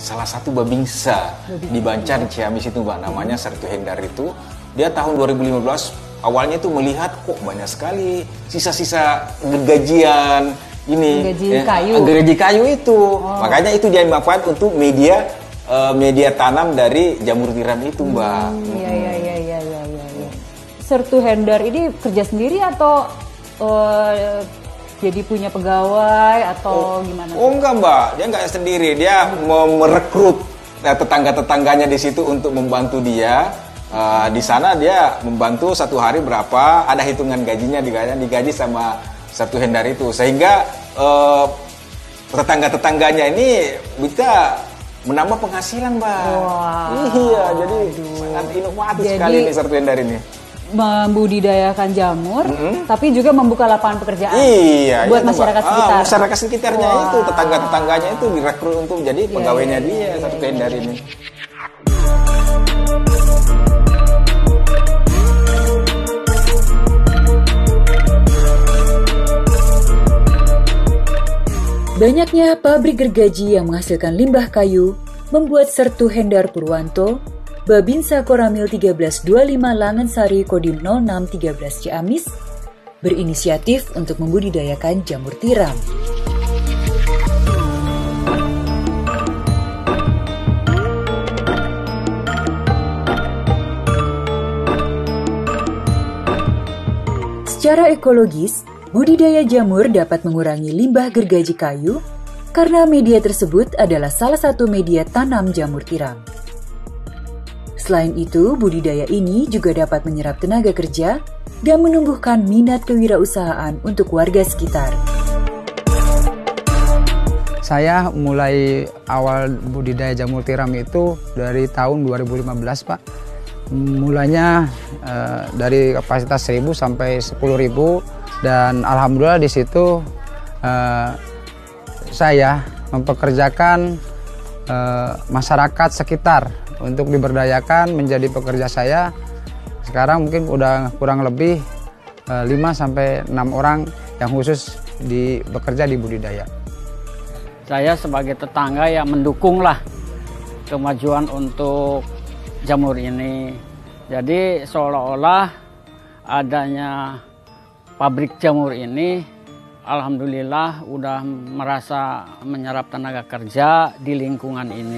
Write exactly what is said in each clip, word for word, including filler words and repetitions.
salah satu babinsa di Banjar Ciamis itu Mbak, namanya Sertu Hendar itu. Dia tahun dua ribu lima belas awalnya tuh melihat kok banyak sekali sisa-sisa gergajian ini, gergaji eh, kayu. gergaji kayu itu. Oh. Makanya itu dia manfaat untuk media uh, media tanam dari jamur tiram itu Mbak. Iya iya iya iya iya iya. Sertu Hendar ini kerja sendiri atau uh, jadi punya pegawai atau oh, gimana? Oh enggak Mbak, dia enggak sendiri, dia mau merekrut tetangga-tetangganya di situ untuk membantu dia. Uh, di sana dia membantu satu hari berapa, ada hitungan gajinya, digaji, digaji sama Sertu Hendar itu, sehingga uh, tetangga-tetangganya ini bisa menambah penghasilan Mbak. Wow. Iya, jadi Aduh. sangat inovatif jadi, sekali ini Sertu Hendar ini. Membudidayakan jamur, mm-hmm. tapi juga membuka lapangan pekerjaan iya, buat iya, masyarakat Mbak. sekitar. Ah, masyarakat sekitarnya wow. itu, tetangga-tetangganya itu direkrut untuk jadi yeah, pegawainya yeah, dia yeah, Sertu yeah, Hendar yeah. ini. Banyaknya pabrik gergaji yang menghasilkan limbah kayu membuat Sertu Hendar Purwanto, Babinsa Koramil seribu tiga ratus dua puluh lima Langansari Kodim nol enam tiga belas Ciamis, berinisiatif untuk membudidayakan jamur tiram. Secara ekologis, budidaya jamur dapat mengurangi limbah gergaji kayu karena media tersebut adalah salah satu media tanam jamur tiram. Selain itu, budidaya ini juga dapat menyerap tenaga kerja dan menumbuhkan minat kewirausahaan untuk warga sekitar. Saya mulai awal budidaya jamur tiram itu dari tahun dua ribu lima belas, Pak. Mulanya eh, dari kapasitas seribu sampai sepuluh ribu. Dan alhamdulillah di situ eh, saya mempekerjakan eh, masyarakat sekitar untuk diberdayakan menjadi pekerja saya. Sekarang mungkin udah kurang lebih eh, lima sampai enam orang yang khusus di bekerja di budidaya. Saya sebagai tetangga yang mendukunglah kemajuan untuk jamur ini. Jadi seolah-olah adanya pabrik jamur ini, alhamdulillah udah merasa menyerap tenaga kerja di lingkungan ini.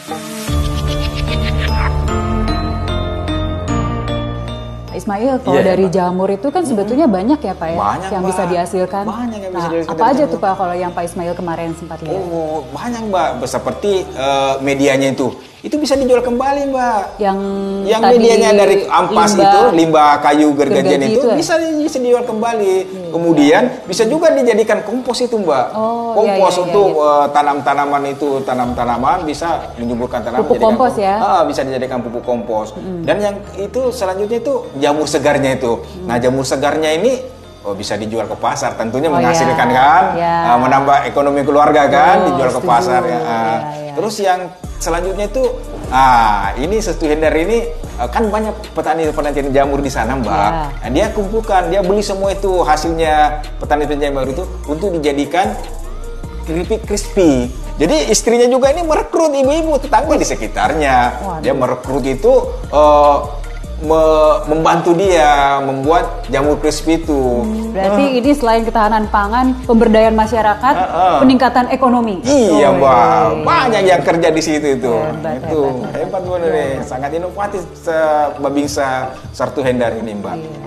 Ismail, kalau yeah, dari Pak. jamur itu kan sebetulnya hmm. banyak ya Pak ya, banyak, yang Mbak. bisa dihasilkan. Banyak yang bisa nah, dihasilkan apa dari aja jamur. tuh Pak kalau yang Pak Ismail kemarin sempat lihat? Oh, banyak Mbak, seperti uh, medianya itu. Itu bisa dijual kembali Mbak. Yang, yang tadi medianya dari ampas limbah, itu, limbah kayu gergajian gergaji itu, itu ya? bisa, bisa dijual kembali. Hmm. Kemudian bisa juga dijadikan kompos itu Mbak. Oh, kompos iya, iya, untuk iya. Uh, tanam-tanaman itu, tanam-tanaman bisa menyuburkan tanaman. Pupuk kompos kompos. ya? Ah, bisa dijadikan pupuk kompos. Hmm. Dan yang itu selanjutnya itu jamur segarnya itu. Hmm. Nah jamur segarnya ini oh, bisa dijual ke pasar, tentunya oh, menghasilkan ya. kan, ya. uh, menambah ekonomi keluarga kan, oh, dijual setuju. ke pasar ya. Uh, ya, ya. Terus yang selanjutnya itu, ah ini Sertu Hendar ini uh, kan banyak petani-petani jamur di sana Mbak. Ya. Nah, dia kumpulkan, dia beli semua itu hasilnya petani-petani jamur itu untuk dijadikan keripik crispy. Jadi istrinya juga ini merekrut ibu-ibu tetangga di sekitarnya. Waduh. Dia merekrut itu. Uh, Me membantu dia membuat jamur crispy itu. Hmm, berarti uh. ini selain ketahanan pangan, pemberdayaan masyarakat, uh, uh. peningkatan ekonomi. Iya, oh, Mbak. iya. Banyak yang kerja di situ itu. Hebat, itu hebat, hebat benar nih. Sangat inovatif Babinsa Sertu Hendar ini, Mbak. Iya.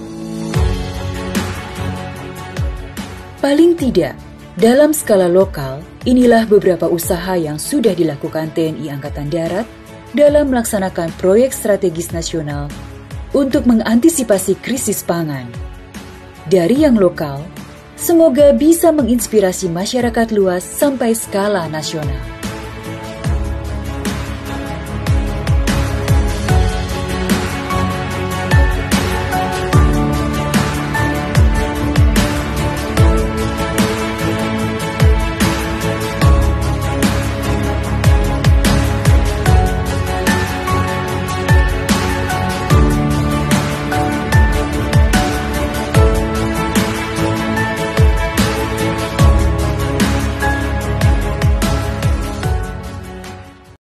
Paling tidak, dalam skala lokal, inilah beberapa usaha yang sudah dilakukan T N I Angkatan Darat dalam melaksanakan proyek strategis nasional untuk mengantisipasi krisis pangan. Dari yang lokal, semoga bisa menginspirasi masyarakat luas sampai skala nasional.